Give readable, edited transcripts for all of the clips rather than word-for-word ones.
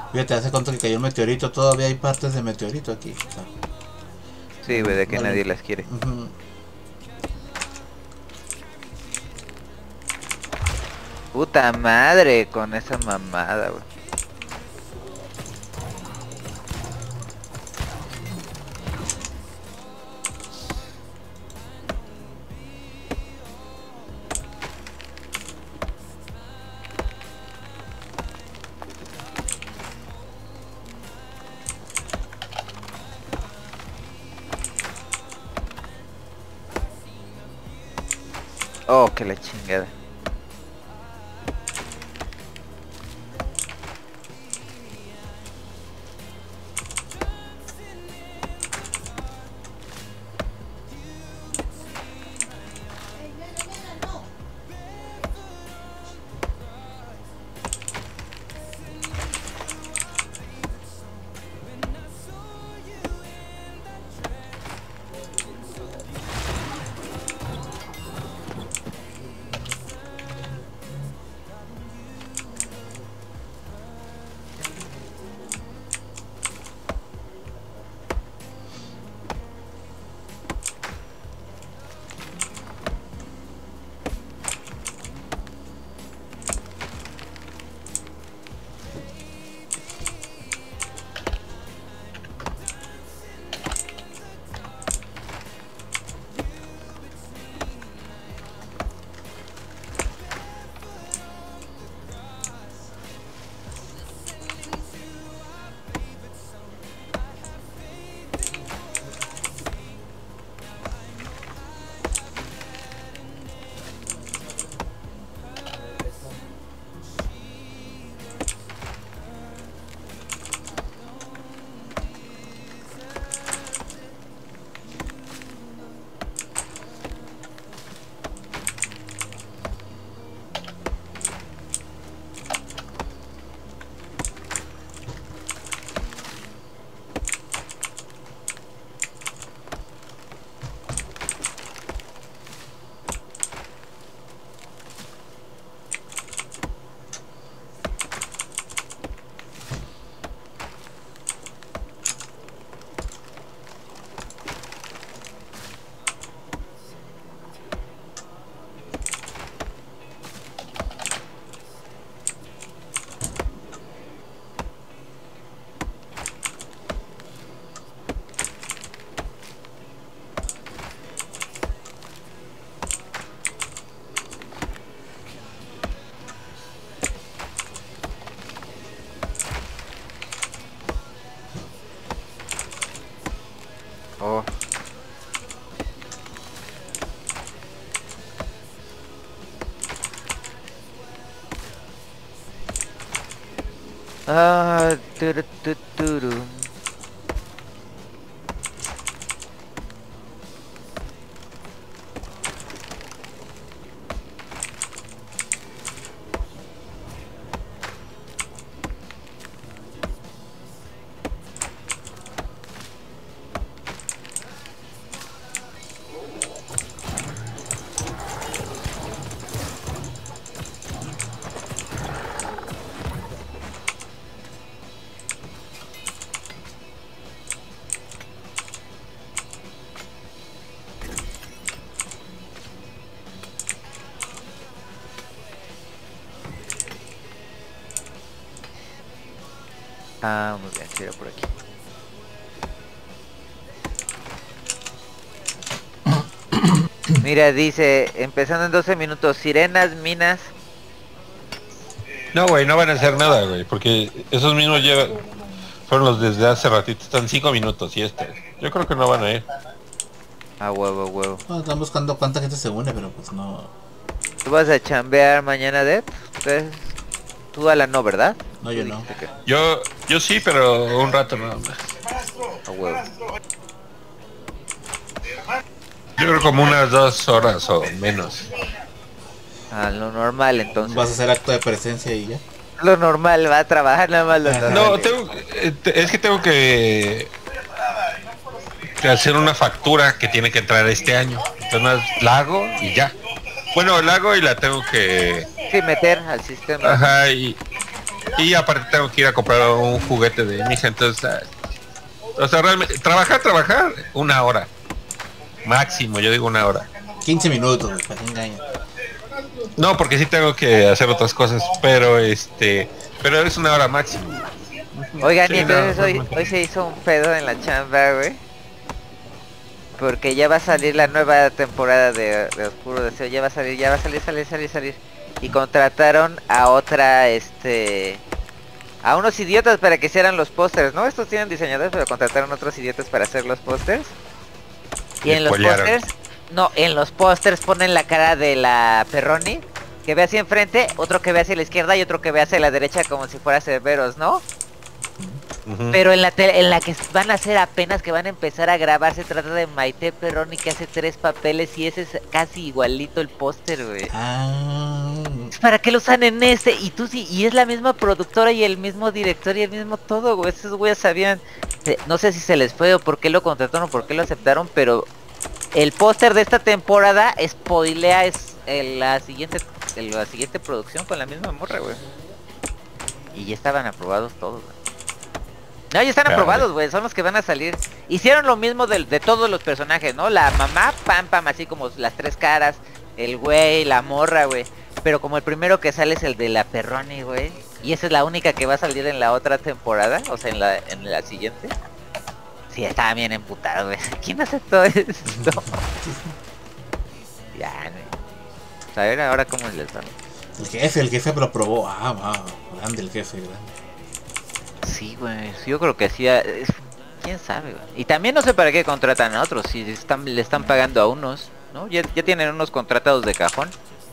Fíjate, hace cuánto que cayó el meteorito, todavía hay partes de meteorito aquí. O sea, Sí, güey, de que no nadie las quiere. ujú. Puta madre con esa mamada, güey. Oh, que la chingada. Oh. Ah, turu, tu, turu. Ah, muy bien, sí, era por aquí. Mira, dice, empezando en 12 minutos, sirenas, minas. No, güey, no van a hacer nada, güey, porque esos mismos fueron los desde hace ratito, están 5 minutos y este. Yo creo que no van a ir. Ah, huevo, huevo. No, están buscando cuánta gente se une, pero pues no. ¿Tú vas a chambear mañana, Dev? Tú a la no, ¿verdad? No, Tú yo no. dijiste que. Yo sí, pero un rato nada más. A huevo. Yo creo como unas 2 horas o menos. Ah, lo normal entonces. Vas a hacer acto de presencia y ya. Lo normal, va a trabajar nada más lo Ajá. normal. No, es que tengo que hacer una factura que tiene que entrar este año. Entonces la hago y ya. Bueno, la hago y la tengo que... Sí, meter al sistema. Ajá, Y aparte tengo que ir a comprar un juguete de mi hija, entonces... o sea, realmente, trabajar, 1 hora. Máximo, yo digo 1 hora. 15 minutos, para que engaña. No, porque sí tengo que hacer otras cosas, pero pero es 1 hora máximo. Oigan, Sí, y entonces no, hoy se hizo un pedo en la chamba, güey. Porque ya va a salir la nueva temporada de Oscuro Deseo, ya va a salir. Y contrataron a otra, a unos idiotas para que hicieran los pósters, ¿no? Estos tienen diseñadores, pero contrataron a otros idiotas para hacer los pósters. Y en los pósters, en los pósters ponen la cara de la Perroni, que ve hacia enfrente, otro que ve hacia la izquierda y otro que ve hacia la derecha como si fuera Cerberos, ¿no? Pero en la que van a hacer apenas que van a empezar a grabar se trata de Maite Perroni, que hace 3 papeles y ese es casi igualito el póster, güey. ¿Para qué lo usan en ese? Y tú sí, y es la misma productora y el mismo director y el mismo todo, güey. Esos güeyes sabían, no sé si se les fue o por qué lo contrataron o por qué lo aceptaron, pero el póster de esta temporada spoilea la siguiente producción con la misma morra, güey. Y ya estaban aprobados todos, güey. No, ya están aprobados, güey, son los que van a salir. Hicieron lo mismo de todos los personajes, ¿no? La mamá, Pam, así como las 3 caras, el güey, la morra, güey. Pero como el primero que sale es el de la Perroni, güey. Y esa es la única que va a salir en la otra temporada, o sea, en la siguiente. Sí, estaba bien emputado, güey. ¿Quién aceptó esto? Ya, güey. A ver ahora cómo les dan. El jefe lo aprobó. Grande el jefe, grande. Sí, güey, yo creo que sí, quién sabe, güey. Y también no sé para qué contratan a otros, si le están pagando a unos, ¿no? Ya tienen unos contratados de cajón.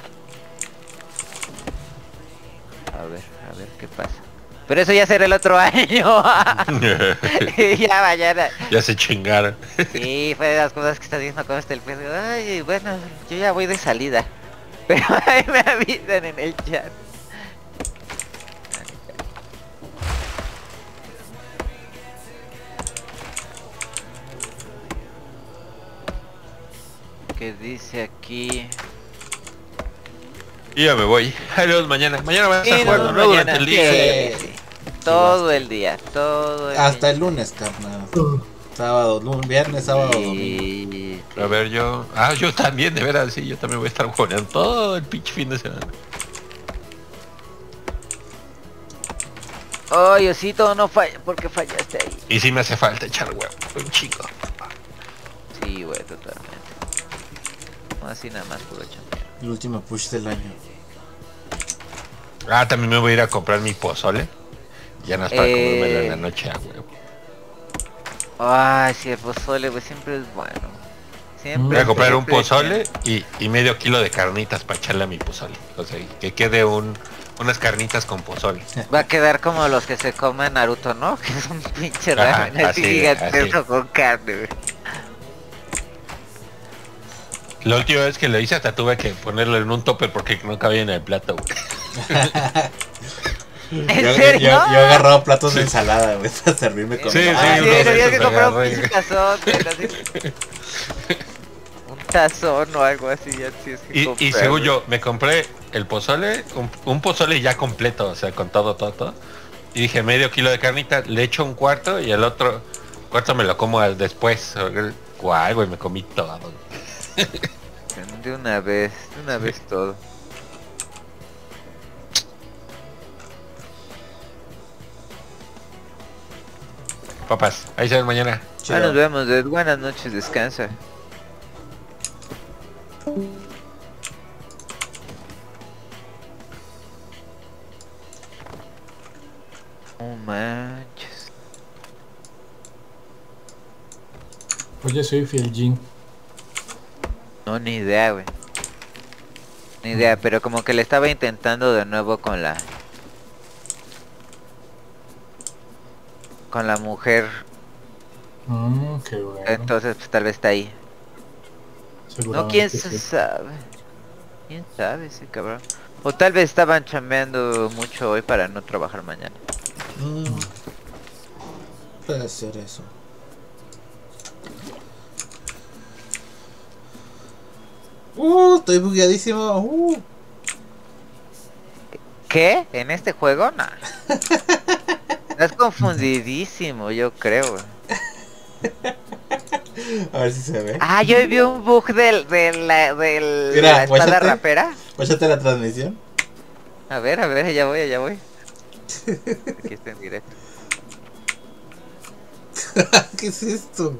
A ver qué pasa. Pero eso ya será el otro año. Ya mañana. Ya se chingaron. Sí, fue de las cosas que está diciendo con el pedo. Ay, bueno, yo ya voy de salida. Pero ahí me avisan en el chat. Que dice aquí. Y ya me voy. Adiós mañana. Mañana vas a jugar, ¿no? Durante el día. Sí. Todo el día, hasta el lunes, carnal. Sábado, viernes, sábado, domingo. A ver, yo también, de veras, sí, yo también voy a estar jugando todo el pinche fin de semana. Ay, Osito, no falla, porque fallaste ahí. Y sí me hace falta echar huevo, un chico. Sí, güey, totalmente. No, así nada más puro champion. El último push del año. También me voy a ir a comprar mi pozole. Ya no es para comérmelo en la noche a huevo. Ay, sí, el pozole, güey, siempre es bueno. Siempre. Voy a comprar un pozole y medio kilo de carnitas para echarle a mi pozole. O sea, que quede unas carnitas con pozole. Va a quedar como los que se comen Naruto, ¿no? Que es un pinche ramen así gigantesco con carne, güey. La última vez que lo hice hasta tuve que ponerlo en un topper porque no cabía en el plato, güey. ¿En serio? Yo he agarrado platos de ensalada, güey, para servirme con... Sí, tenías que comprar un pinche tazón, un tazón o algo así, ya tienes que comprar, y según yo, me compré el pozole, un pozole ya completo, o sea, con todo. Y dije, medio kilo de carnita, le echo un cuarto y el otro cuarto me lo como después. Guay, güey, me comí todo. De una vez todo. Papas, ahí se ven mañana. Nos vemos, Ed. Buenas noches, descansa. Oh manches. Oye, soy Fiel Jin. No, ni idea, güey. Ni idea, pero como que le estaba intentando de nuevo con la mujer. Qué bueno. Entonces pues tal vez está ahí. No, quién sabe. Quién sabe ese cabrón. O tal vez estaban chambeando mucho hoy para no trabajar mañana. Puede ser eso. Estoy bugueadísimo. ¿Qué? ¿En este juego? No. Estás confundidísimo, yo creo. A ver si se ve. Ah, yo vi un bug de Mira, la espada guáchate. rapera. Guáchate la transmisión. A ver, allá voy. Aquí está en directo. ¿Qué es esto?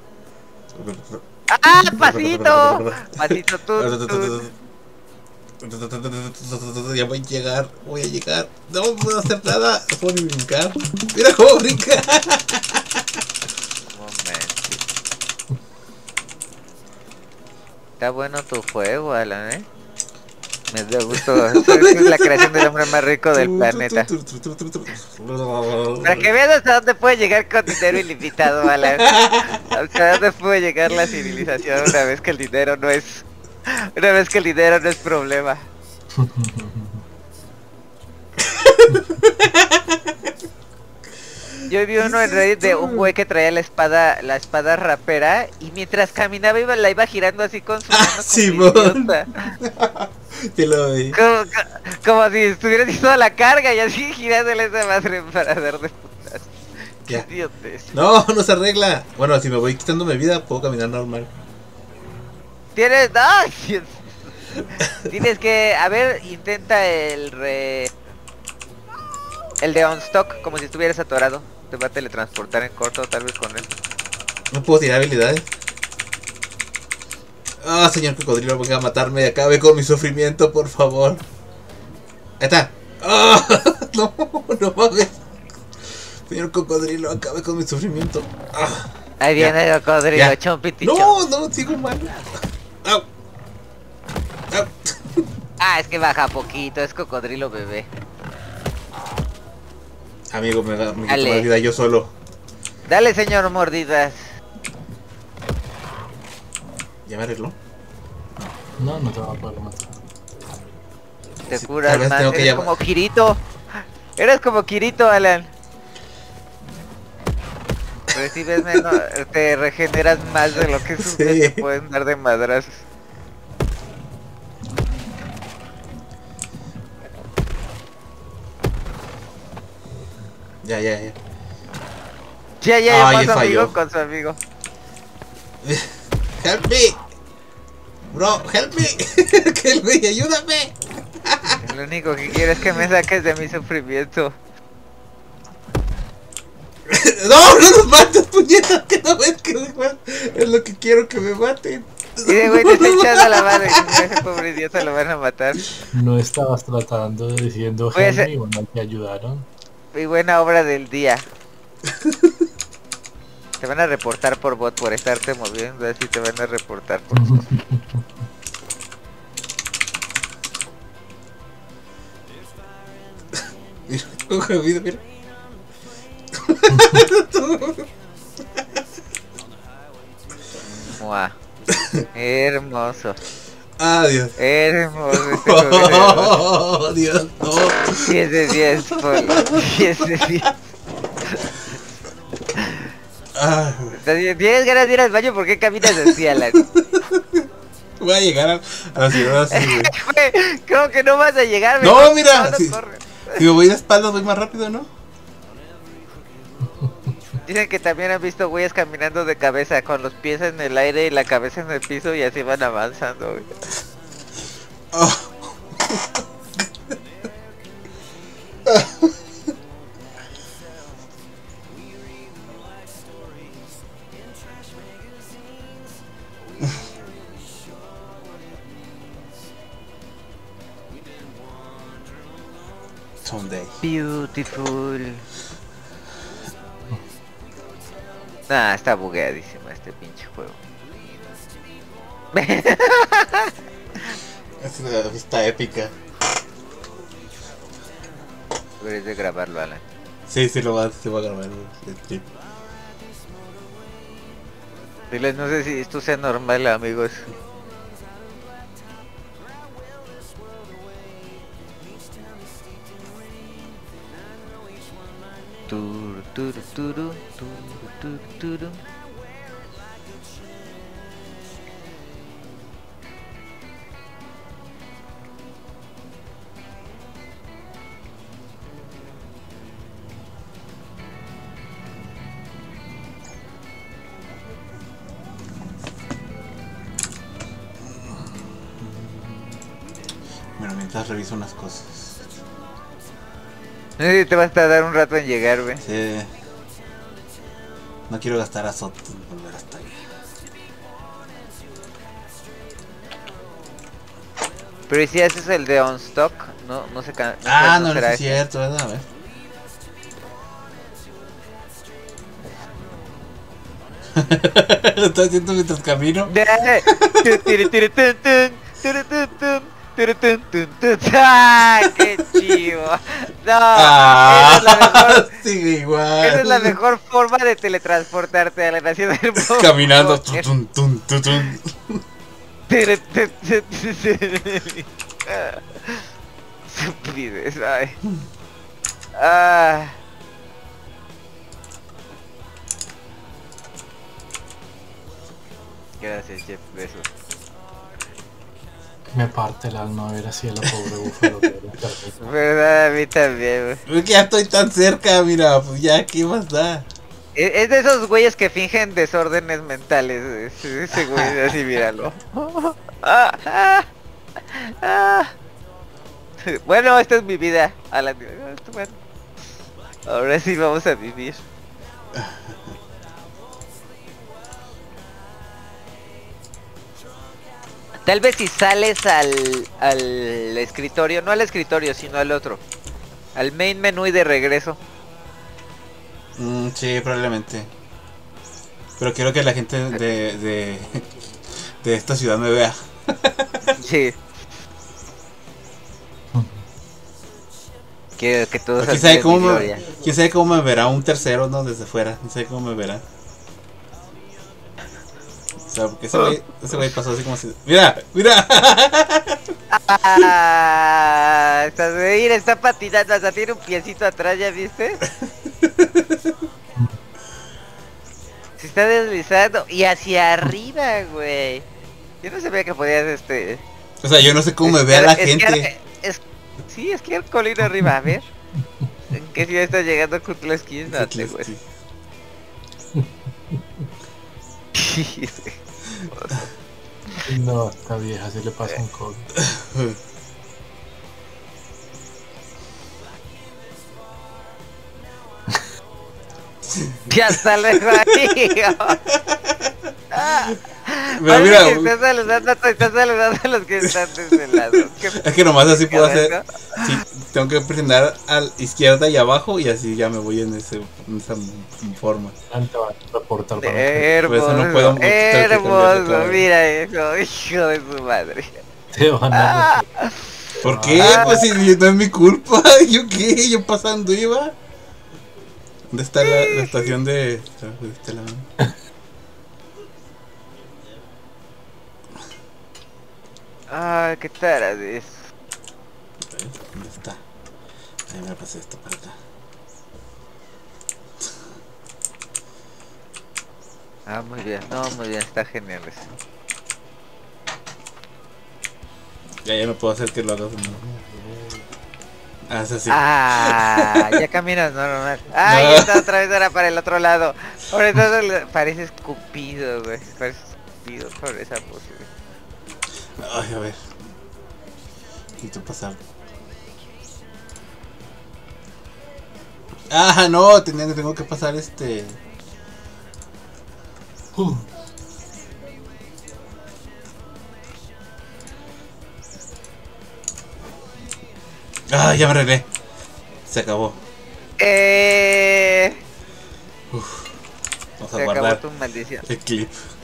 ¡Ah, pasito! Pasito tú. Ya voy a llegar. No puedo hacer nada. No puedo ni brincar. Mira cómo brinca. Un momento. Está bueno tu juego, Alan, ¿eh? Me da gusto. Es la creación del hombre más rico del planeta. Para que veas hasta dónde puede llegar con dinero ilimitado, Alan. Hasta dónde puede llegar la civilización una vez que el dinero no es problema. Yo vi uno en Reddit de un güey que traía la espada rapera y mientras caminaba la iba girando así con su mano como Simón. idiota. Te lo vi. Como si estuviera haciendo toda la carga y así girándole esa madre para dar de putas. Qué Ya. idiotes. No, no se arregla. Bueno, si me voy quitando mi vida, puedo caminar normal. Tienes... ¡Ay! Tienes que... A ver, intenta el de on stock, como si estuvieras atorado. Te va a teletransportar en corto, tal vez con él. No puedo tirar habilidades. Ah, señor cocodrilo, venga a matarme y acabe con mi sufrimiento, por favor. Ahí está. Ah, no, no mames. Señor cocodrilo, acabe con mi sufrimiento. Ah, Ahí viene el cocodrilo, ya. chompiticho. No, sigo mal. Au. Au. Ah, es que baja poquito, es cocodrilo bebé. Amigo, me quito Dale. la vida yo solo. Dale, señor mordidas. ¿Ya me arregló? No, no te va a poder matar. Te Sí, curas tal vez más, tengo que eres llamar. como Kirito. Eres como Kirito, Alan. Recibes menos, te regeneras más de lo que sus Sí. te pueden dar de madrazos. Ya. Ya Ay, llamó a su falló. amigo con su amigo. Help me. Bro, help me. Que güey, ayúdame. Lo único que quiero es que me saques de mi sufrimiento. No nos mates, puñetas. Que no ves que es lo que quiero que me maten. Y de güey te está echando a la madre. Ese pobre idiota lo van a matar. No estabas tratando de diciendo Puede ser- Henry, bueno, te ayudaron. Y buena obra del día. Te van a reportar por bot por estarte moviendo, así te van a reportar por bot. Mira, ojo, mira. Mua. Hermoso. Adiós. Hermoso este juego. Oh, Dios, no. 10 de 10, Polo. 10 de 10. Ah, ¿Tienes ganas de ir al baño? ¿Por qué caminas así, Alan? voy a llegar a la ciudad así, güey. Güey, creo que no vas a llegar. No, mejor mira, no sí. corres. Si me voy de espaldas, voy más rápido, ¿no? Dicen que también han visto güeyes caminando de cabeza con los pies en el aire y la cabeza en el piso y así van avanzando, güey. Oh. Someday. Beautiful. Nah, está bugueadísimo este pinche juego. Es una vista épica. Deberías de grabarlo, Alan. Sí, se va a grabar el trip. Diles, no sé si esto sea normal, amigos. Turu, turu, turu, turu, turu, turu. mientras reviso unas cosas. No sé si te vas a tardar un rato en llegar, güey. Sí. No quiero gastar azot en volver hasta allá. Pero ¿y si haces el de on stock? No se can... No será es ese. cierto, ¿verdad? A ver. Lo estoy haciendo mientras camino. ¡Ah! ¡Qué chivo! No, esa es la mejor, sigue igual. esa es la mejor forma de teletransportarte a la nación del mundo. Caminando. Tutun, tun, tutun. Estupidez, ay. Ah. Gracias, Jeff, besos. Me parte el alma ver así a la pobre búfalo. Verdad, a mí también, güey. Es que ya estoy tan cerca, mira, pues ya, ¿qué más da? Es de esos güeyes que fingen desórdenes mentales. Ese güey, así, míralo. Bueno, esta es mi vida. Bueno, ahora sí vamos a vivir. Tal vez si sales al escritorio, no al escritorio, sino al otro. Al main menu y de regreso. Sí, probablemente. Pero quiero que la gente de esta ciudad me vea. Sí. Quiero que todos ¿Quién sabe cómo me verá un tercero, no? Desde fuera. ¿Quién sabe cómo me verá? O sea, porque ese güey pasó así como si... ¡Mira! ¡Mira! Mira, está patinando, hasta tiene un piecito atrás, ¿ya viste? Se está deslizando y hacia arriba, güey. Yo no sabía que podías, O sea, yo no sé cómo me vea la gente. Sí, esquiar colina arriba, a ver. ¿En qué ciudad está llegando Kutleski? No te, güey. No, esta vieja se le pasa un codo. Ya está lejos ahí. Pero mira, que estás saludando a los que están desde el lado. Es que nomás así puedo hacer. Sí, tengo que presionar a la izquierda y abajo y así ya me voy en esa forma. Reportar Hermoso, no puedo hermoso, mira eso, hijo de su madre. Te van a ¿Por qué? Pues si no es mi culpa. ¿Yo qué? Yo pasando iba. ¿Dónde está la estación de este lado? Ay, qué taradez. ¿Dónde está? Ahí me pasé esto para acá. Ah, muy bien, no, muy bien, está genial eso. Ya me puedo hacer que lo hagas. Ah, es así. Ah, ya caminas normal. Ah, ya está otra vez ahora para el otro lado. Ahora entonces parece escupido, güey. Parece escupido por esa posibilidad. Ay, a ver. Necesito pasar. Ah, no, tengo que pasar Ah, ya me arreglé. Se acabó. Se Vamos a acabó guardar tu maldición. el clip.